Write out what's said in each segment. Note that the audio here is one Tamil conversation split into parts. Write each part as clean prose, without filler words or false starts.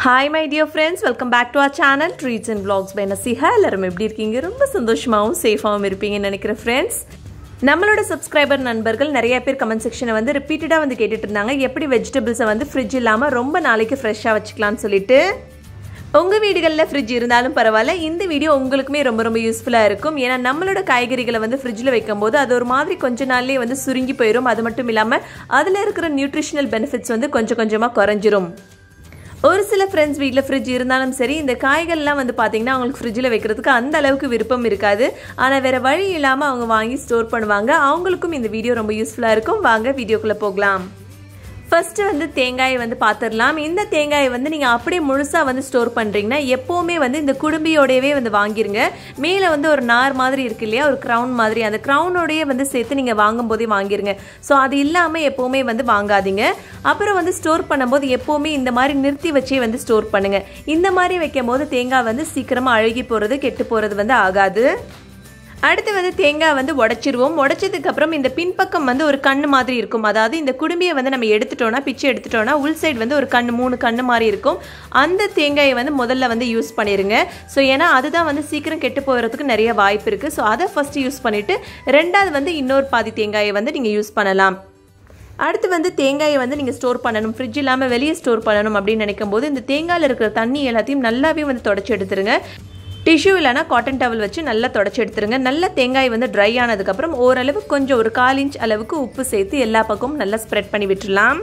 Hi my dear friends, welcome back to our channel Treats and Vlogs by Naseeha. எல்லாரும் எப்படி இருக்கீங்க? ரொம்ப சந்தோஷமாவும் சேஃபாவும் இருப்பீங்கன்னு நினைக்கிறேன் friends. நம்மளோட சப்ஸ்கிரைபர் நண்பர்கள் நிறைய பேர் கமெண்ட் செக்ஷனை வந்து ரிப்பீட்டடா வந்து கேட்டுட்டு இருந்தாங்க எப்படி வெஜிடபிள்ஸை வந்து ஃப்ரிட்ஜ் இல்லாம ரொம்ப நாளைக்கு ஃப்ரெஷ்ஷா வச்சுக்கலாம்னு சொல்லிட்டு. உங்க வீடுகளில் ஃப்ரிட்ஜ் இருந்தாலும் பரவாயில்ல, இந்த வீடியோ உங்களுக்குமே ரொம்ப யூஸ்ஃபுல்லா இருக்கும். ஏன்னா நம்மளோட காய்கறிகளை வந்து ஃப்ரிட்ஜில் வைக்கும்போது அது ஒரு மாதிரி கொஞ்ச நாள்லயே வந்து சுருங்கி போயிடும். அது மட்டும் இல்லாம அதுல இருக்கிற நியூட்ரிஷனல் பெனிஃபிட்ஸ் வந்து கொஞ்சம் கொஞ்சமா குறைஞ்சிரும். ஒரு சில ஃப்ரெண்ட்ஸ் வீட்டில் ஃப்ரிட்ஜ் இருந்தாலும் சரி, இந்த காய்கள்லாம் வந்து பார்த்தீங்கன்னா அவங்களுக்கு ஃப்ரிட்ஜில் வைக்கிறதுக்கு அந்த அளவுக்கு விருப்பம் இருக்காது. ஆனால் வேறு வழி இல்லாமல் அவங்க வாங்கி ஸ்டோர் பண்ணுவாங்க. அவங்களுக்கும் இந்த வீடியோ ரொம்ப யூஸ்ஃபுல்லாக இருக்கும். வாங்க வீடியோக்குள்ளே போகலாம். ஃபர்ஸ்ட்டு வந்து தேங்காயை வந்து பார்த்துடலாம். இந்த தேங்காயை வந்து நீங்கள் அப்படியே முழுசாக வந்து ஸ்டோர் பண்ணுறீங்கன்னா எப்போவுமே வந்து இந்த குடும்பியோடையவே வந்து வாங்கிருங்க. மேலே வந்து ஒரு நார் மாதிரி இருக்கு இல்லையா, ஒரு க்ரௌன் மாதிரி, அந்த க்ரௌனோடையே வந்து சேர்த்து நீங்கள் வாங்கும் போதே வாங்கிருங்க. ஸோ அது இல்லாமல் எப்போவுமே வந்து வாங்காதீங்க. அப்புறம் வந்து ஸ்டோர் பண்ணும்போது எப்போவுமே இந்த மாதிரி நிறுத்தி வச்சே வந்து ஸ்டோர் பண்ணுங்கள். இந்த மாதிரி வைக்கும் போது தேங்காய் வந்து சீக்கிரமாக அழுகி போகிறது கெட்டு போகிறது வந்து ஆகாது. அடுத்து வந்து தேங்காய் வந்து உடைச்சிருவோம். உடைச்சதுக்கு அப்புறம் இந்த பின்பக்கம் வந்து ஒரு கண்ணு மாதிரி இருக்கும். அதாவது இந்த குடும்பியை வந்து நம்ம எடுத்துட்டோம்னா, பிச்சு எடுத்துட்டோம்னா உள் சைடு வந்து ஒரு கண்ணு, 3 கண்ணு மாதிரி இருக்கும். அந்த தேங்காயை வந்து முதல்ல வந்து யூஸ் பண்ணிடுங்க. ஸோ ஏன்னா அதுதான் வந்து சீக்கிரம் கெட்டு போகிறதுக்கு நிறைய வாய்ப்பு இருக்குது. ஸோ அதை ஃபர்ஸ்ட் யூஸ் பண்ணிவிட்டு ரெண்டாவது வந்து இன்னொரு பாதி தேங்காயை வந்து நீங்கள் யூஸ் பண்ணலாம். அடுத்து வந்து தேங்காயை வந்து நீங்கள் ஸ்டோர் பண்ணணும், ஃப்ரிட்ஜ் இல்லாமல் வெளியே ஸ்டோர் பண்ணணும் அப்படின்னு நினைக்கும் போது இந்த தேங்காயில் இருக்கிற தண்ணி எல்லாத்தையும் நல்லாவே வந்து தொடச்சி எடுத்துருங்க. டிஷ்யூ இல்லைனா காட்டன் டவல் வச்சு நல்லா தொடச்சி எடுத்துருங்க. நல்ல தேங்காய் வந்து ட்ரை ஆனதுக்கப்புறம் ஓரளவு கொஞ்சம் ஒரு 1/4 இன்ச் அளவுக்கு உப்பு சேர்த்து எல்லா பக்கமும் நல்லா ஸ்ப்ரெட் பண்ணி விட்டுடலாம்.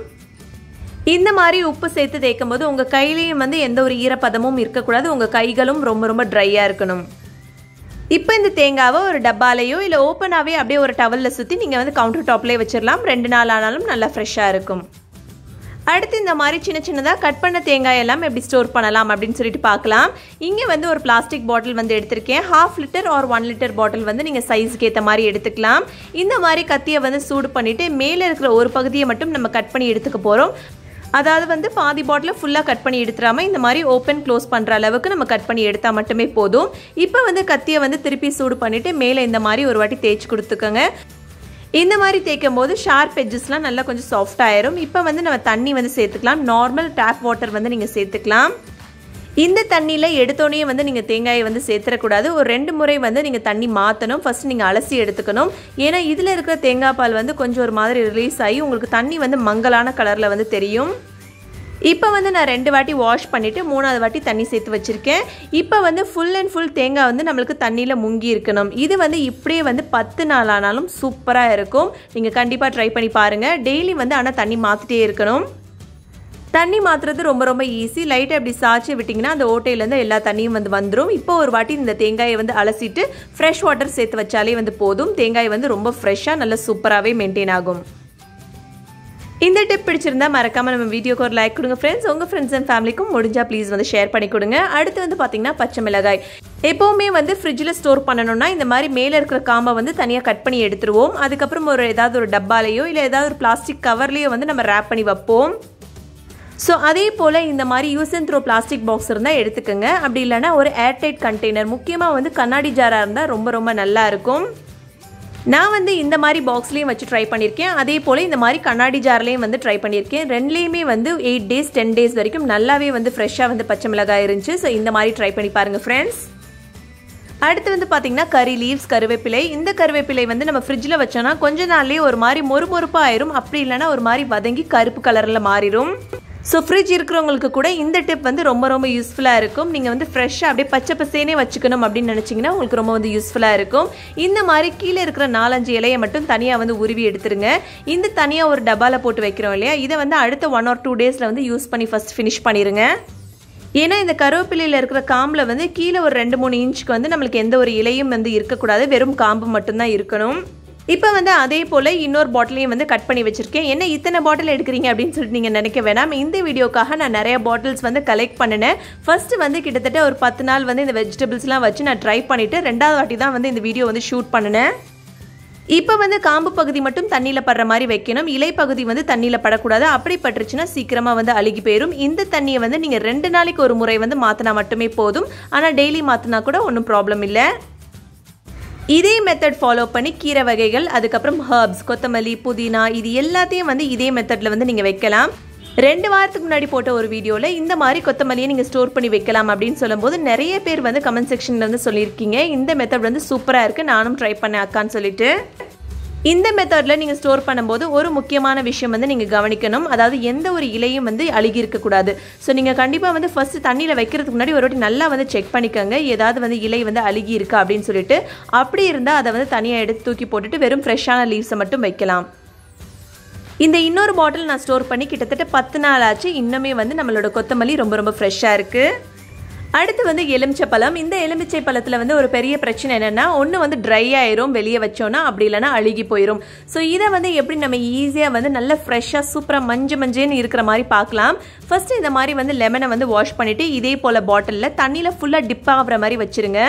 இந்த மாதிரி உப்பு சேர்த்து தேய்க்கும் போது உங்கள் கையிலையும் வந்து எந்த ஒரு ஈரப்பதமும் இருக்கக்கூடாது. உங்கள் கைகளும் ரொம்ப ட்ரையாக இருக்கணும். இப்போ இந்த தேங்காவை ஒரு டப்பாலையோ இல்லை ஓப்பனாகவே அப்படியே ஒரு டவலில் சுற்றி நீங்கள் வந்து கவுண்டர் டாப்லேயே வச்சிடலாம். 2 நாள் ஆனாலும் நல்லா ஃப்ரெஷ்ஷாக இருக்கும். அடுத்து இந்த மாதிரி சின்னதாக கட் பண்ண தேங்காய் எல்லாம் எப்படி ஸ்டோர் பண்ணலாம் அப்படின்னு சொல்லிட்டு பார்க்கலாம். இங்கே வந்து ஒரு பிளாஸ்டிக் பாட்டில் வந்து எடுத்திருக்கேன். 1/2 லிட்டர் ஆர் 1 லிட்டர் பாட்டில் வந்து நீங்கள் சைஸுக்கு ஏற்ற மாதிரி எடுத்துக்கலாம். இந்த மாதிரி கத்தியை வந்து சூடு பண்ணிவிட்டு மேலே இருக்கிற ஒரு பகுதியை மட்டும் நம்ம கட் பண்ணி எடுத்துக்க போகிறோம். அதாவது வந்து பாதி பாட்டில் ஃபுல்லாக கட் பண்ணி எடுத்துடாமல் இந்த மாதிரி ஓப்பன் க்ளோஸ் பண்ணுற அளவுக்கு நம்ம கட் பண்ணி எடுத்தால் மட்டுமே போதும். இப்போ வந்து கத்தியை வந்து திருப்பி சூடு பண்ணிவிட்டு மேலே இந்த மாதிரி ஒரு வாட்டி தேய்ச்சி கொடுத்துக்கோங்க. இந்த மாதிரி தேய்க்கும் போது ஷார்ப் எட்ஜஸ்லாம் நல்லா கொஞ்சம் சாஃப்ட் ஆயிரும். இப்போ வந்து நம்ம தண்ணி வந்து சேர்த்துக்கலாம். நார்மல் டேப் வாட்டர் வந்து நீங்கள் சேர்த்துக்கலாம். இந்த தண்ணியில் எடுத்தோடனே வந்து நீங்கள் தேங்காயை வந்து சேர்த்துடக்கூடாது. ஒரு 2 முறை வந்து நீங்கள் தண்ணி மாற்றணும். ஃபர்ஸ்ட் நீங்கள் அலசி எடுத்துக்கணும். ஏன்னா இதில் இருக்கிற தேங்காய் பால் வந்து கொஞ்சம் ஒரு மாதிரி ரிலீஸ் ஆகி உங்களுக்கு தண்ணி வந்து மங்கலான கலரில் வந்து தெரியும். இப்போ வந்து நான் 2 வாட்டி வாஷ் பண்ணிவிட்டு 3ஆவது வாட்டி தண்ணி சேர்த்து வச்சுருக்கேன். இப்போ வந்து ஃபுல் அண்ட் ஃபுல் தேங்காய் வந்து நம்மளுக்கு தண்ணியில் முங்கி இருக்கணும். இது வந்து இப்படியே வந்து 10 நாள் ஆனாலும் சூப்பராக இருக்கும். நீங்கள் கண்டிப்பாக ட்ரை பண்ணி பாருங்கள். டெய்லி வந்து ஆனால் தண்ணி மாற்றிட்டே இருக்கணும். தண்ணி மாற்றுறது ரொம்ப ஈஸி. லைட்டாக இப்படி சாய்ச்சி விட்டிங்கன்னா அந்த ஓட்டையிலேருந்து எல்லா தண்ணியும் வந்து வந்துடும். இப்போ ஒரு வாட்டி இந்த தேங்காயை வந்து அலசிட்டு ஃப்ரெஷ் வாட்டர் சேர்த்து வச்சாலே வந்து போதும். தேங்காய் வந்து ரொம்ப ஃப்ரெஷ்ஷாக நல்லா சூப்பராகவே மெயின்டைன் ஆகும். இந்த டிப் பிடிச்சிருந்தா மறக்காம நம்ம வீடியோக்கு ஒரு லைக் கொடுங்க ஃப்ரெண்ட்ஸ். உங்கள் ஃப்ரெண்ட்ஸ் அண்ட் ஃபேமிலிக்கும் முடிஞ்சா ப்ளீஸ் வந்து ஷேர் பண்ணி கொடுங்க. அடுத்து வந்து பார்த்தீங்கன்னா பச்சை மிளகாய் எப்போவுமே வந்து ஃப்ரிட்ஜில் ஸ்டோர் பண்ணணும்னா இந்த மாதிரி மேலே இருக்கிற காம்பை வந்து தனியாக கட் பண்ணி எடுத்துருவோம். அதுக்கப்புறம் ஏதாவது ஒரு டப்பாலையோ இல்லை ஏதாவது ஒரு பிளாஸ்டிக் கவர்லேயோ வந்து நம்ம ரேப் பண்ணி வைப்போம். ஸோ அதே போல் இந்த மாதிரி use and throw plastic box இருந்தால் எடுத்துக்கோங்க. அப்படி இல்லைனா ஒரு ஏர்டைட் கண்டெய்னர், முக்கியமாக வந்து கண்ணாடி ஜாராக இருந்தால் ரொம்ப நல்லா இருக்கும். நான் வந்து இந்த மாதிரி பாக்ஸ்லேயும் வச்சு ட்ரை பண்ணியிருக்கேன். அதே போல் இந்த மாதிரி கண்ணாடி ஜார்லேயும் வந்து ட்ரை பண்ணியிருக்கேன். ரெண்டுலேயுமே வந்து 8 days 10 days வரைக்கும் நல்லாவே வந்து ஃப்ரெஷ்ஷாக வந்து பச்சை மிளகாய் இருந்துச்சு. ஸோ இந்த மாதிரி ட்ரை பண்ணி பாருங்கள் ஃப்ரெண்ட்ஸ். அடுத்து வந்து பார்த்தீங்கன்னா கறி லீவ்ஸ், கருவேப்பிலை. இந்த கருவேப்பிலை வந்து நம்ம ஃப்ரிட்ஜில் வச்சோன்னா கொஞ்ச நாள்லேயே ஒரு மாதிரி மொறுமொறுப்பாக ஆயிரும். அப்படி இல்லைனா ஒரு மாதிரி வதங்கி கருப்பு கலரில் மாறிடும். ஸோ ஃப்ரிட்ஜ் இருக்கிறவங்களுக்கு கூட இந்த டிப் வந்து ரொம்ப யூஸ்ஃபுல்லாக இருக்கும். நீங்கள் வந்து ஃப்ரெஷ்ஷாக அப்படியே பச்சை பசேனே வச்சுக்கணும் அப்படின்னு நினச்சிங்கன்னா உங்களுக்கு ரொம்ப வந்து யூஸ்ஃபுல்லாக இருக்கும். இந்த மாதிரி கீழே இருக்கிற 4-5 இலையை மட்டும் தனியாக வந்து உருவி எடுத்துருங்க. இந்த தனியாக ஒரு டப்பாவில் போட்டு வைக்கிறோம் இல்லையா, இதை வந்து அடுத்த 1 or 2 days வந்து யூஸ் பண்ணி ஃபஸ்ட் ஃபினிஷ் பண்ணிடுங்க. ஏன்னா இந்த கருவேப்பிலையில் இருக்கிற காம்பில் வந்து கீழே ஒரு 2-3 இன்ச்சுக்கு வந்து நம்மளுக்கு எந்த ஒரு இலையும் வந்து இருக்கக்கூடாது. வெறும் காம்பு மட்டும்தான் இருக்கணும். இப்போ வந்து அதே போல் இன்னொரு பாட்டிலையும் வந்து கட் பண்ணி வச்சுருக்கேன். என்ன இத்தனை பாட்டில் எடுக்கிறீங்க அப்படின்னு சொல்லிட்டு நீங்கள் நினைக்க வேணாம். இந்த வீடியோக்காக நான் நிறைய பாட்டில்ஸ் வந்து கலெக்ட் பண்ணினேன். ஃபர்ஸ்ட்டு வந்து கிட்டத்தட்ட ஒரு 10 நாள் வந்து இந்த வெஜிடபிள்ஸ்லாம் வச்சு நான் ட்ரை பண்ணிவிட்டு 2ஆவது வாட்டி தான் வந்து இந்த வீடியோ வந்து ஷூட் பண்ணினேன். இப்போ வந்து காம்பு பகுதி மட்டும் தண்ணியில் படுற மாதிரி வைக்கணும். இலை பகுதி வந்து தண்ணியில் படக்கூடாது. அப்படி பட்டுருச்சுன்னா சீக்கிரமாக வந்து அழுகி போயிடும். இந்த தண்ணியை வந்து நீங்கள் 2 நாளைக்கு ஒரு முறை வந்து மாற்றினா மட்டுமே போதும். ஆனால் டெய்லி மாற்றினா கூட ஒன்றும் ப்ராப்ளம் இல்லை. இதே மெத்தட் ஃபாலோ பண்ணி கீரை வகைகள், அதுக்கப்புறம் ஹர்ப்ஸ், கொத்தமல்லி, புதினா, இது எல்லாத்தையும் வந்து இதே மெத்தடில் வந்து நீங்கள் வைக்கலாம். 2 வாரத்துக்கு முன்னாடி போட்ட ஒரு வீடியோவில் இந்த மாதிரி கொத்தமல்லியை நீங்கள் ஸ்டோர் பண்ணி வைக்கலாம் அப்படின்னு சொல்லும்போது நிறைய பேர் வந்து கமெண்ட் செக்ஷனில் வந்து சொல்லியிருக்கீங்க இந்த மெத்தட் வந்து சூப்பராக இருக்குது, நானும் ட்ரை பண்ணேன் அக்கான்னு சொல்லிட்டு. இந்த மெத்தடில் நீங்கள் ஸ்டோர் பண்ணும்போது ஒரு முக்கியமான விஷயம் வந்து நீங்கள் கவனிக்கணும். அதாவது எந்த ஒரு இலையும் வந்து அழுகி இருக்கக்கூடாது. ஸோ நீங்கள் கண்டிப்பாக வந்து ஃபஸ்ட்டு தண்ணியில் வைக்கிறதுக்கு முன்னாடி ஒரு வாட்டி நல்லா வந்து செக் பண்ணிக்கோங்க, ஏதாவது வந்து இலை வந்து அழுகி இருக்கா அப்படின்னு சொல்லிட்டு. அப்படி இருந்தால் அதை வந்து தனியாக எடுத்து தூக்கி போட்டுட்டு வெறும் ஃப்ரெஷ்ஷான லீவ்ஸை மட்டும் வைக்கலாம். இந்த இன்னொரு பாட்டில் நான் ஸ்டோர் பண்ணி கிட்டத்தட்ட 10 நாள் ஆச்சு. இன்னுமே வந்து நம்மளோட கொத்தமல்லி ரொம்ப ஃப்ரெஷ்ஷாக இருக்குது. அடுத்து வந்து எலுமிச்சை பழம். இந்த எலுமிச்சை பழத்தில் வந்து ஒரு பெரிய பிரச்சனை என்னென்னா, ஒன்று வந்து ட்ரை ஆயிரும் வெளியே வச்சோன்னா, அப்படி இல்லைனா அழுகி போயிடும். ஸோ இதை வந்து எப்படி நம்ம ஈஸியாக வந்து நல்ல ஃப்ரெஷ்ஷாக சூப்பராக மஞ்சேன்னு இருக்கிற மாதிரி பார்க்கலாம். ஃபஸ்ட்டு இந்த மாதிரி வந்து லெமனை வந்து வாஷ் பண்ணிவிட்டு இதே போல் பாட்டிலில் தண்ணியில் ஃபுல்லாக டிப் ஆகிற மாதிரி வச்சுருங்க.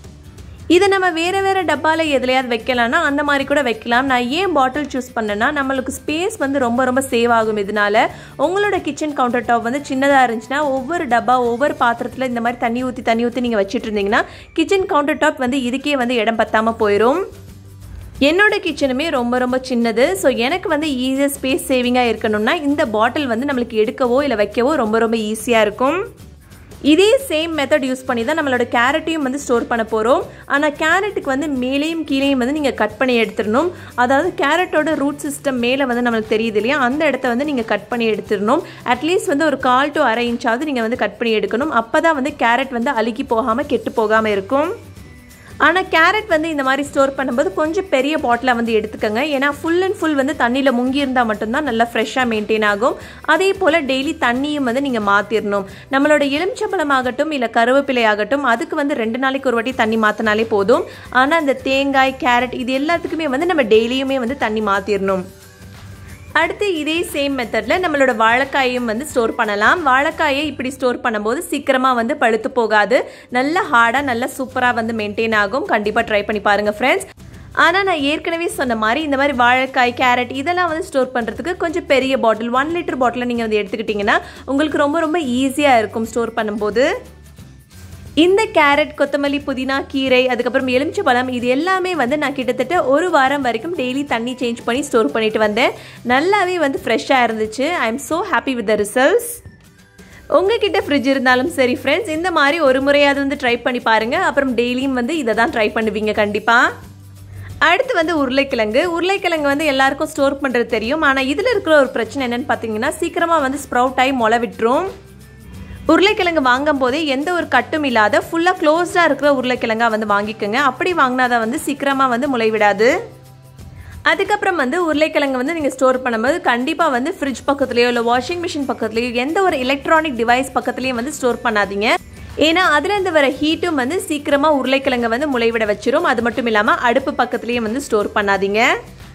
இதை நம்ம வேறு டப்பாவில் எதுலையாவது வைக்கலாம்னா அந்த மாதிரி கூட வைக்கலாம். நான் ஏன் பாட்டில் சூஸ் பண்ணேன்னா, நம்மளுக்கு ஸ்பேஸ் வந்து ரொம்ப சேவ் ஆகும். இதனால உங்களோட கிச்சன் கவுண்டர் டாப் வந்து சின்னதாக இருந்துச்சுன்னா ஒவ்வொரு டப்பா ஒவ்வொரு பாத்திரத்தில் இந்த மாதிரி தண்ணி ஊற்றி நீங்கள் வச்சுட்டு இருந்தீங்கன்னா கிச்சன் கவுண்டர் டாப் வந்து இதுக்கே வந்து இடம் பத்தாமல் போயிடும். என்னோட கிச்சனுமே ரொம்ப சின்னது. ஸோ எனக்கு வந்து ஈஸியாக ஸ்பேஸ் சேவிங்காக இருக்கணும்னா இந்த பாட்டில் வந்து நம்மளுக்கு எடுக்கவோ இல்லை வைக்கவோ ரொம்ப ஈஸியாக இருக்கும். இதே சேம் மெத்தட் யூஸ் பண்ணி தான் நம்மளோட கேரட்டையும் வந்து ஸ்டோர் பண்ண போகிறோம். ஆனால் கேரட்டுக்கு வந்து மேலேயும் கீழேயும் வந்து நீங்கள் கட் பண்ணி எடுத்துடணும். அதாவது கேரட்டோட ரூட் சிஸ்டம் மேலே வந்து நம்மளுக்கு தெரியுது இல்லையா, அந்த இடத்த வந்து நீங்கள் கட் பண்ணி எடுத்துடணும். அட்லீஸ்ட் வந்து ஒரு 1/4 to 1/2 இன்ச்சாவது நீங்கள் வந்து கட் பண்ணி எடுக்கணும். அப்போ தான் வந்து கேரட் வந்து அழுகி போகாமல் கெட்டு போகாமல் இருக்கும். ஆனால் கேரட் வந்து இந்த மாதிரி ஸ்டோர் பண்ணும்போது கொஞ்சம் பெரிய பாட்டிலாக வந்து எடுத்துக்கோங்க. ஏன்னா ஃபுல் அண்ட் ஃபுல் வந்து தண்ணியில் முங்கி இருந்தால் மட்டும்தான் நல்லா ஃப்ரெஷ்ஷாக மெயின்டைன் ஆகும். அதே போல் டெய்லி தண்ணியும் வந்து நீங்கள் மாற்றிடணும். நம்மளோட எலுமிச்சம்பழம் ஆகட்டும் இல்லை கருவேப்பிலை ஆகட்டும், அதுக்கு வந்து 2 நாளைக்கு ஒரு வாட்டி தண்ணி மாற்றினாலே போதும். ஆனால் இந்த தேங்காய், கேரட் இது எல்லாத்துக்குமே வந்து நம்ம டெய்லியுமே வந்து தண்ணி மாற்றிடணும். அடுத்து இதே சேம் மெத்தடில் நம்மளோட வாழைக்காயையும் வந்து ஸ்டோர் பண்ணலாம். வாழைக்காயை இப்படி ஸ்டோர் பண்ணும்போது சீக்கிரமாக வந்து பழுத்து போகாது, நல்ல ஹார்டாக நல்ல சூப்பராக வந்து மெயின்டைன் ஆகும். கண்டிப்பாக ட்ரை பண்ணி பாருங்கள் ஃப்ரெண்ட்ஸ். ஆனால் நான் ஏற்கனவே சொன்ன மாதிரி இந்த மாதிரி வாழைக்காய், கேரட் இதெல்லாம் வந்து ஸ்டோர் பண்ணுறதுக்கு கொஞ்சம் பெரிய பாட்டில் 1 லிட்டர் பாட்டில் நீங்கள் வந்து எடுத்துக்கிட்டிங்கன்னா உங்களுக்கு ரொம்ப ஈஸியாக இருக்கும் ஸ்டோர் பண்ணும்போது. இந்த கேரட், கொத்தமல்லி, புதினா, கீரை, அதுக்கப்புறம் எலுமிச்சை பழம் இது எல்லாமே வந்து நான் கிட்டத்தட்ட 1 வாரம் வரைக்கும் டெய்லி தண்ணி சேஞ்ச் பண்ணி ஸ்டோர் பண்ணிட்டு வந்தேன். நல்லாவே வந்து ஃப்ரெஷ்ஷாக இருந்துச்சு. I am so happy with the results. உங்ககிட்ட ஃப்ரிட்ஜ் இருந்தாலும் சரி ஃப்ரெண்ட்ஸ், இந்த மாதிரி ஒரு முறையாவது வந்து ட்ரை பண்ணி பாருங்கள். அப்புறம் டெய்லியும் வந்து இதை தான் ட்ரை பண்ணுவீங்க கண்டிப்பாக. அடுத்து வந்து உருளைக்கிழங்கு வந்து எல்லாருக்கும் ஸ்டோர் பண்ணுறது தெரியும். ஆனால் இதில் இருக்கிற ஒரு பிரச்சனை என்னென்னு பார்த்தீங்கன்னா, சீக்கிரமாக வந்து ஸ்ப்ரவுட் ஆகி முளை விட்டுரும். உருளைக்கிழங்கு வாங்கும் போதே எந்த ஒரு கட்டும் இல்லாத ஃபுல்லாக க்ளோஸ்டாக இருக்கிற உருளைக்கிழங்கா வந்து வாங்கிக்கோங்க. அப்படி வாங்கினாதான் வந்து சீக்கிரமாக வந்து முளைவிடாது. அதுக்கப்புறம் வந்து உருளைக்கிழங்கு வந்து நீங்கள் ஸ்டோர் பண்ணும்போது கண்டிப்பாக வந்து ஃப்ரிட்ஜ் பக்கத்துலையோ இல்லை வாஷிங் மிஷின் பக்கத்துலையோ எந்த ஒரு எலக்ட்ரானிக் டிவைஸ் பக்கத்துலையும் வந்து ஸ்டோர் பண்ணாதீங்க. ஏன்னா அதுலேருந்து வர ஹீட்டும் வந்து சீக்கிரமாக உருளைக்கிழங்கை வந்து முளைவிட வச்சிரும். அது மட்டும் இல்லாமல் அடுப்பு பக்கத்துலேயும் வந்து ஸ்டோர் பண்ணாதீங்க.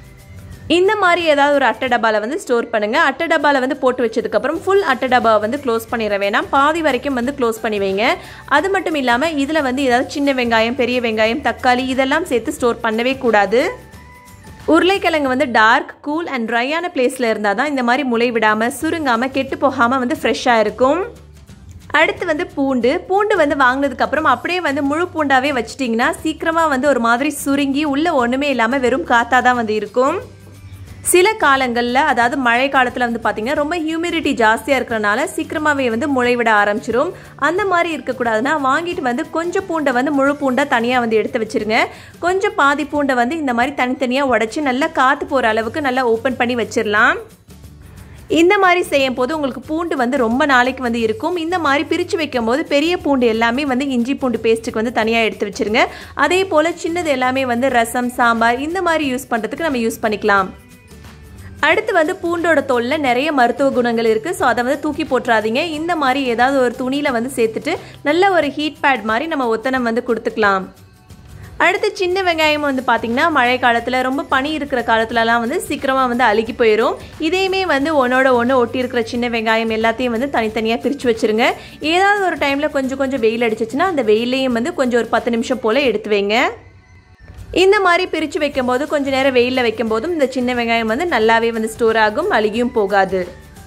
இந்த மாதிரி ஏதாவது ஒரு அட்டை டப்பாவில் வந்து ஸ்டோர் பண்ணுங்கள். அட்டை டப்பாவில் வந்து போட்டு வச்சதுக்கப்புறம் ஃபுல் அட்டை டப்பாவை வந்து க்ளோஸ் பண்ணிட வேணாம், பாதி வரைக்கும் வந்து க்ளோஸ் பண்ணி வைங்க. அது மட்டும் இல்லாமல் இதில் வந்து ஏதாவது சின்ன வெங்காயம், பெரிய வெங்காயம், தக்காளி இதெல்லாம் சேர்த்து ஸ்டோர் பண்ணவே கூடாது. உருளைக்கிழங்கு வந்து டார்க், கூல் அண்ட் ட்ரையான பிளேஸில் இருந்தால் தான் இந்த மாதிரி முளை விடாமல் சுருங்காமல் கெட்டு போகாமல் வந்து ஃப்ரெஷ்ஷாக இருக்கும். அடுத்து வந்து பூண்டு வந்து வாங்கினதுக்கப்புறம் அப்படியே வந்து முழு பூண்டாகவே வச்சிட்டிங்கன்னா சீக்கிரமாக வந்து ஒரு மாதிரி சுருங்கி உள்ளே ஒன்றுமே இல்லாமல் வெறும் காற்றாக தான் வந்து இருக்கும். சில காலங்களில் அதாவது மழை காலத்தில் வந்து பார்த்திங்கன்னா ரொம்ப ஹியூமிடிட்டி ஜாஸ்தியாக இருக்கிறனால சீக்கிரமாகவே வந்து முளைவிட ஆரம்பிச்சிடும். அந்த மாதிரி இருக்கக்கூடாதுன்னா வாங்கிட்டு வந்து கொஞ்சம் பூண்டை வந்து முழு பூண்டாக தனியாக வந்து எடுத்து வச்சுருங்க. கொஞ்சம் பாதி பூண்டை வந்து இந்த மாதிரி தனித்தனியாக உடச்சி நல்லா காற்று போகிற அளவுக்கு நல்லா ஓப்பன் பண்ணி வச்சிடலாம். இந்த மாதிரி செய்யும் போது உங்களுக்கு பூண்டு வந்து ரொம்ப நாளைக்கு வந்து இருக்கும். இந்த மாதிரி பிரித்து வைக்கும் போது பெரிய பூண்டு எல்லாமே வந்து இஞ்சி பூண்டு பேஸ்ட்டுக்கு வந்து தனியாக எடுத்து வச்சுருங்க. அதே போல் சின்னது எல்லாமே வந்து ரசம், சாம்பார் இந்த மாதிரி யூஸ் பண்ணுறதுக்கு நம்ம யூஸ் பண்ணிக்கலாம். அடுத்து வந்து பூண்டோட தோலில் நிறைய மருத்துவ குணங்கள் இருக்குது. ஸோ அதை வந்து தூக்கி போட்டுறாதீங்க. இந்த மாதிரி ஏதாவது ஒரு துணியில் வந்து சேர்த்துட்டு நல்ல ஒரு ஹீட் பேட் மாதிரி நம்ம ஒத்தனம் வந்து கொடுத்துக்கலாம். அடுத்து சின்ன வெங்காயம் வந்து பார்த்திங்கன்னா மழை காலத்தில் ரொம்ப பனி இருக்கிற காலத்துலலாம் வந்து சீக்கிரமாக வந்து அழுகி போயிடும். இதையுமே வந்து ஒன்றோட ஒன்று ஒட்டி இருக்கிற சின்ன வெங்காயம் எல்லாத்தையும் வந்து தனித்தனியாக பிரித்து வச்சுருங்க. ஏதாவது ஒரு டைமில் கொஞ்சம் வெயில் அடிச்சிச்சுன்னா அந்த வெயிலையும் வந்து கொஞ்சம் ஒரு 10 நிமிஷம் போல் எடுத்து வைங்க. இந்த மாதிரி பிரித்து வைக்கும்போது கொஞ்சம் நேரம் வெயிலில் வைக்கும்போதும் இந்த சின்ன வெங்காயம் வந்து நல்லாவே வந்து ஸ்டோர் ஆகும், அழுகியும் போகாது.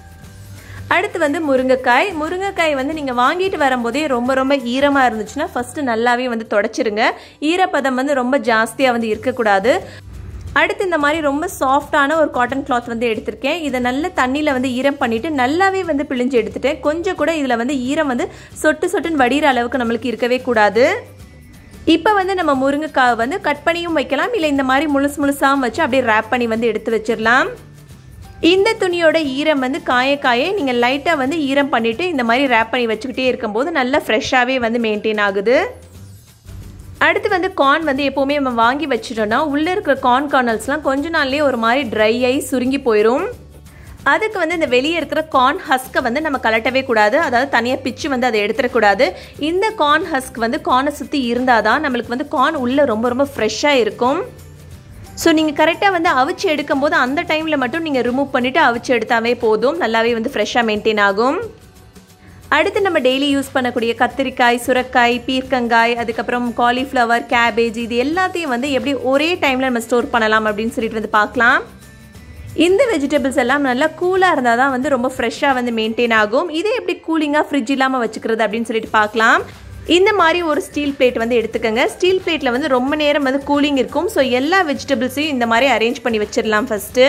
அடுத்து வந்து முருங்கைக்காய் வந்து நீங்கள் வாங்கிட்டு வரும்போதே ரொம்ப ஈரமாக இருந்துச்சுன்னா ஃபஸ்ட்டு நல்லாவே வந்து தொடச்சிருங்க. ஈரப்பதம் வந்து ரொம்ப ஜாஸ்தியாக வந்து இருக்கக்கூடாது. அடுத்து இந்த மாதிரி ரொம்ப சாஃப்டான ஒரு காட்டன் கிளாத் வந்து எடுத்திருக்கேன். இதை நல்ல தண்ணியில் வந்து ஈரம் பண்ணிவிட்டு நல்லாவே வந்து பிழிஞ்சு எடுத்துட்டேன். கொஞ்சம் கூட இதில் வந்து ஈரம் வந்து சொட்டு சொட்டுன்னு வடிகிற அளவுக்கு நம்மளுக்கு இருக்கவே கூடாது. இப்போ வந்து நம்ம முருங்கைக்காய் வந்து கட் பண்ணியும் வைக்கலாம், இல்லை இந்த மாதிரி முழுசாகவும் வச்சு அப்படியே ரேப் பண்ணி வந்து எடுத்து வச்சிடலாம். இந்த துணியோட ஈரம் வந்து காய நீங்கள் லைட்டாக வந்து ஈரம் பண்ணிவிட்டு இந்த மாதிரி ரேப் பண்ணி வச்சுக்கிட்டே இருக்கும்போது நல்லா ஃப்ரெஷ்ஷாகவே வந்து மெயின்டைன் ஆகுது. அடுத்து வந்து கார்ன் வந்து எப்போவுமே நம்ம வாங்கி வச்சிட்டோம்னா உள்ளே இருக்கிற கார்ன் கர்னல்ஸ்லாம் கொஞ்ச நாள்லேயே ஒரு மாதிரி ட்ரை ஆகி சுருங்கி போயிடும். அதுக்கு வந்து இந்த வெளியே இருக்கிற கார்ன் ஹஸ்க்கை வந்து நம்ம கலட்டவே கூடாது, அதாவது தனியாக பிச்சு வந்து அதை எடுத்துடக்கூடாது. இந்த கார்ன் ஹஸ்க் வந்து கார்னை சுற்றி இருந்தால் தான் நம்மளுக்கு வந்து கார்ன் உள்ளே ரொம்ப ஃப்ரெஷ்ஷாக இருக்கும். ஸோ நீங்கள் கரெக்டாக வந்து அவிச்சு எடுக்கும்போது அந்த டைமில் மட்டும் நீங்கள் ரிமூவ் பண்ணிவிட்டு அவிச்சு எடுத்தாவே போதும், நல்லாவே வந்து ஃப்ரெஷ்ஷாக மெயின்டைன் ஆகும். அடுத்து நம்ம டெய்லி யூஸ் பண்ணக்கூடிய கத்திரிக்காய், சுரைக்காய், பீர்க்கங்காய், அதுக்கப்புறம் காலிஃப்ளவர், கேபேஜ், இது எல்லாத்தையும் வந்து எப்படி ஒரே டைமில் நம்ம ஸ்டோர் பண்ணலாம் அப்படின்னு சொல்லிட்டு வந்து பார்க்கலாம். இந்த வெஜிடபிள்ஸ் எல்லாம் நல்லா கூலாக இருந்தால் தான் வந்து ரொம்ப ஃப்ரெஷ்ஷாக வந்து மெயின்டைன் ஆகும். இதே எப்படி கூலிங்காக ஃப்ரிட்ஜ் இல்லாமல் வச்சுக்கிறது அப்படின்னு சொல்லிட்டு பார்க்கலாம். இந்த மாதிரி ஒரு ஸ்டீல் பிளேட் வந்து எடுத்துக்கோங்க. ஸ்டீல் பிளேட்டில் வந்து ரொம்ப நேரம் வந்து கூலிங் இருக்கும். ஸோ எல்லா வெஜிடபிள்ஸையும் இந்த மாதிரி அரேஞ்ச் பண்ணி வச்சிடலாம். ஃபஸ்ட்டு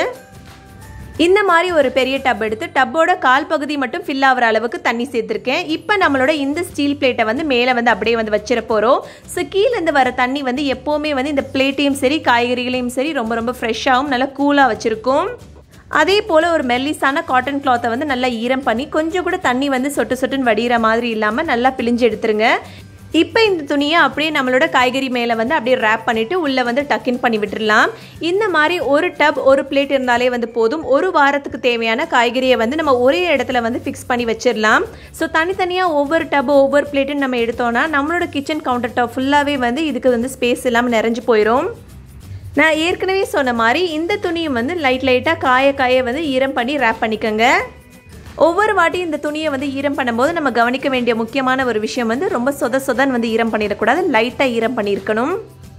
இந்த மாதிரி ஒரு பெரிய டப் எடுத்து டப்போட கால் பகுதி மட்டும் ஃபில் ஆகிற அளவுக்கு தண்ணி சேர்த்துருக்கேன். இப்போ நம்மளோட இந்த ஸ்டீல் பிளேட்டை வந்து மேலே வந்து அப்படியே வந்து வச்சிட போகிறோம். ஸோ கீழேருந்து வர தண்ணி வந்து எப்போவுமே வந்து இந்த பிளேட்டையும் சரி காய்கறிகளையும் சரி ரொம்ப ஃப்ரெஷ்ஷாகவும் நல்லா கூலாக வச்சுருக்கும். அதே போல் ஒரு மெல்லிஸான காட்டன் கிளாத்தை வந்து நல்லா ஈரம் பண்ணி கொஞ்சம் கூட தண்ணி வந்து சொட்டு சொட்டுன்னு வடிகிற மாதிரி இல்லாமல் நல்லா பிழிஞ்சு எடுத்துருங்க. இப்போ இந்த துணியை அப்படியே நம்மளோட காய்கறி மேலே வந்து அப்படியே ரேப் பண்ணிவிட்டு உள்ளே வந்து டக்கின் பண்ணி விட்டுடலாம். இந்த மாதிரி ஒரு டப் ஒரு பிளேட் இருந்தாலே வந்து போதும். ஒரு வாரத்துக்கு தேவையான காய்கறியை வந்து நம்ம ஒரே இடத்துல வந்து ஃபிக்ஸ் பண்ணி வச்சிடலாம். ஸோ தனித்தனியாக ஒவ்வொரு டப் ஒவ்வொரு பிளேட்டுன்னு நம்ம எடுத்தோன்னா நம்மளோட கிச்சன் கவுண்டர் டாப் ஃபுல்லாகவே வந்து இதுக்கு வந்து ஸ்பேஸ் இல்லாமல் நிறைஞ்சு போயிடும். நான் ஏற்கனவே சொன்ன மாதிரி இந்த துணியும் வந்து லைட்டாக காய வந்து ஈரம் பண்ணி ரேப் பண்ணிக்கோங்க. ஒவ்வொரு வாட்டியும் இந்த துணியை வந்து ஈரம் பண்ணும்போது நம்ம கவனிக்க வேண்டிய முக்கியமான ஒரு விஷயம் வந்து ரொம்ப சொதன்னு வந்து ஈரம் பண்ணிடக்கூடாது, லைட்டாக ஈரம் பண்ணியிருக்கணும்.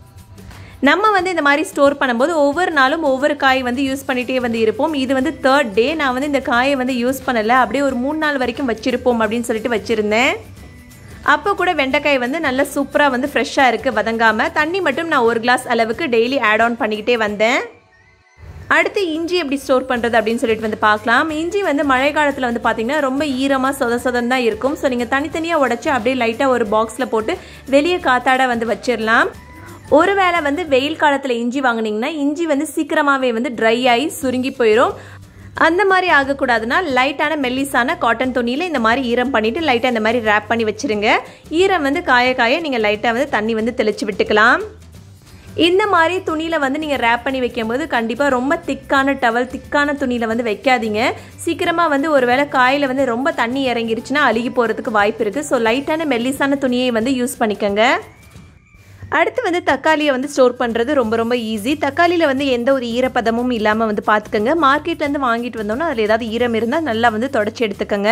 நம்ம வந்து இந்த மாதிரி ஸ்டோர் பண்ணும்போது ஒவ்வொரு நாளும் ஒவ்வொரு காய் வந்து யூஸ் பண்ணிகிட்டே வந்து இருப்போம். இது வந்து 3rd டே நான் வந்து இந்த காயை வந்து யூஸ் பண்ணலை, அப்படியே ஒரு 3 நாள் வரைக்கும் வச்சுருப்போம் அப்படின்னு சொல்லிட்டு வச்சுருந்தேன். அப்போ கூட வெண்டைக்காய் வந்து நல்லா சூப்பராக வந்து ஃப்ரெஷ்ஷாக இருக்குது, வதங்காமல். தண்ணி மட்டும் நான் 1 கிளாஸ் அளவுக்கு டெய்லி ஆட் ஆன் பண்ணிக்கிட்டே வந்தேன். அடுத்து இஞ்சி எப்படி ஸ்டோர் பண்ணுறது அப்படின்னு சொல்லிட்டு வந்து பார்க்கலாம். இஞ்சி வந்து மழை காலத்தில் வந்து பார்த்திங்கன்னா ரொம்ப ஈரமாக சொதன்னு தான் இருக்கும். ஸோ நீங்கள் தனித்தனியாக உடச்சி அப்படியே லைட்டாக ஒரு பாக்ஸில் போட்டு வெளியே காத்தாட வந்து வச்சிடலாம். ஒருவேளை வந்து வெயில் காலத்தில் இஞ்சி வாங்கினீங்கன்னா இஞ்சி வந்து சீக்கிரமாகவே வந்து ட்ரை ஆகி சுருங்கி போயிடும். அந்த மாதிரி ஆகக்கூடாதுன்னா லைட்டான மெல்லிஸான காட்டன் துணியில் இந்த மாதிரி ஈரம் பண்ணிவிட்டு லைட்டாக இந்த மாதிரி ரேப் பண்ணி வச்சுருங்க. ஈரம் வந்து காய நீங்கள் லைட்டாக வந்து தண்ணி வந்து தெளித்து விட்டுக்கலாம். இந்த மாதிரி துணியில் வந்து நீங்கள் ரேப் பண்ணி வைக்கும்போது கண்டிப்பாக ரொம்ப திக்கான டவல், திக்கான துணியில் வந்து வைக்காதீங்க. சீக்கிரமாக வந்து ஒரு வேளை காயில் வந்து ரொம்ப தண்ணி இறங்கிருச்சுன்னா அழுகி போகிறதுக்கு வாய்ப்பு இருக்குது. ஸோ லைட்டான மெல்லிஸான துணியை வந்து யூஸ் பண்ணிக்கோங்க. அடுத்து வந்து தக்காளியை வந்து ஸ்டோர் பண்ணுறது ரொம்ப ஈஸி. தக்காளியில் வந்து எந்த ஒரு ஈரப்பதமும் இல்லாமல் வந்து பார்த்துக்கோங்க. மார்க்கெட்லேருந்து வாங்கிட்டு வந்தோம்னா அதில் ஏதாவது ஈரம் இருந்தால் நல்லா வந்து தொடச்சி எடுத்துக்கோங்க.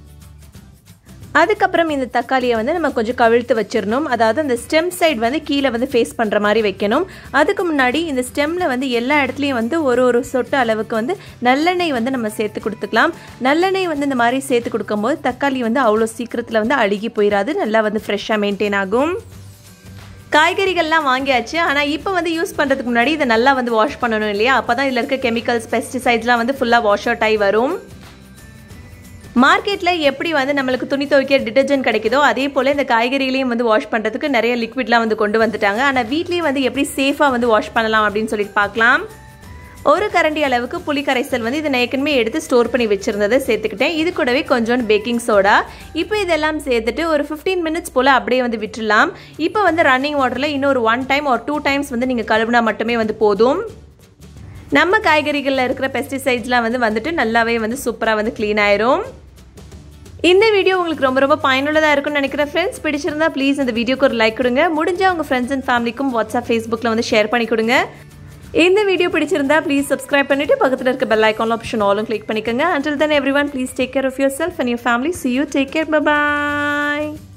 அதுக்கப்புறம் இந்த தக்காளியை வந்து நம்ம கொஞ்சம் கவிழ்த்து வச்சிடணும். அதாவது அந்த ஸ்டெம் சைடு வந்து கீழே வந்து ஃபேஸ் பண்ணுற மாதிரி வைக்கணும். அதுக்கு முன்னாடி இந்த ஸ்டெம்மில் வந்து எல்லா இடத்துலையும் வந்து ஒரு சொட்டு அளவுக்கு வந்து நல்லெண்ணெய் வந்து நம்ம சேர்த்து கொடுத்துக்கலாம். நல்லெண்ணெய் வந்து இந்த மாதிரி சேர்த்து கொடுக்கும்போது தக்காளி வந்து அவ்வளோ சீக்கிரத்தில் வந்து அழுகி போயிடாது, நல்லா வந்து ஃப்ரெஷ்ஷாக மெயின்டைன் ஆகும். காய்கறிகள்லாம் வாங்கியாச்சு. ஆனால் இப்போ வந்து யூஸ் பண்ணுறதுக்கு முன்னாடி இதை நல்லா வந்து வாஷ் பண்ணணும் இல்லையா? அப்போ தான் இதில் இருக்க கெமிக்கல்ஸ், பெஸ்டிசைட்ஸ்லாம் வந்து ஃபுல்லாக வாஷ் அவுட் ஆகி வரும். மார்க்கெட்டில் எப்படி வந்து நம்மளுக்கு துணி துவைக்க டிட்டர்ஜென்ட் கிடைக்குதோ அதே போல் இந்த காய்கறிகளையும் வந்து வாஷ் பண்ணுறதுக்கு நிறைய லிக்விட்லாம் வந்து கொண்டு வந்துட்டாங்க. ஆனால் வீட்லேயும் வந்து எப்படி சேஃபாக வந்து வாஷ் பண்ணலாம் அப்படின்னு சொல்லிட்டு பார்க்கலாம். ஒரு கரண்டி அளவுக்கு புளி கரைசல் வந்து இதை நான் ஏற்கனவே எடுத்து ஸ்டோர் பண்ணி வச்சுருந்ததை சேர்த்துக்கிட்டேன். இது கூடவே கொஞ்சோண்டு பேக்கிங் சோடா. இப்போ இதெல்லாம் சேர்த்துட்டு ஒரு 15 மினிட்ஸ் போல் அப்படியே வந்து விட்டுடலாம். இப்போ வந்து ரன்னிங் வாட்டரில் இன்னொரு 1 டைம் ஒரு 2 டைம்ஸ் வந்து நீங்கள் கழுவினா மட்டுமே வந்து போதும். நம்ம காய்கறிகளில் இருக்கிற பெஸ்டிசைட்ஸ்லாம் வந்துட்டு நல்லாவே வந்து சூப்பராக வந்து க்ளீன் ஆயிரும். இந்த வீடியோ உங்களுக்கு ரொம்ப பயனுள்ளதாக இருக்கும்னு நினைக்கிறேன் ஃப்ரெண்ட்ஸ். பிடிச்சிருந்தா ப்ளீஸ் இந்த வீடியோக்கு ஒரு லைக் கொடுங்க. முடிஞ்சால் உங்கள் ஃப்ரெண்ட்ஸ் அண்ட் ஃபேமிலிக்கும் வாட்ஸ்அப், ஃபேஸ்புக்கில் வந்து ஷேர் பண்ணி கொடுங்க. இந்த வீடியோ பிடிச்சிருந்தா ப்ளீஸ் சப்ஸ்கிரைப் பண்ணிவிட்டு பக்கத்தில் இருக்க பெல் ஐக்கான் ஆப்ஷன் ஆலும் கிளிக் பண்ணிக்கோங்க. Until then everyone, please take care of yourself and your family. See you. Take care. Bye-bye.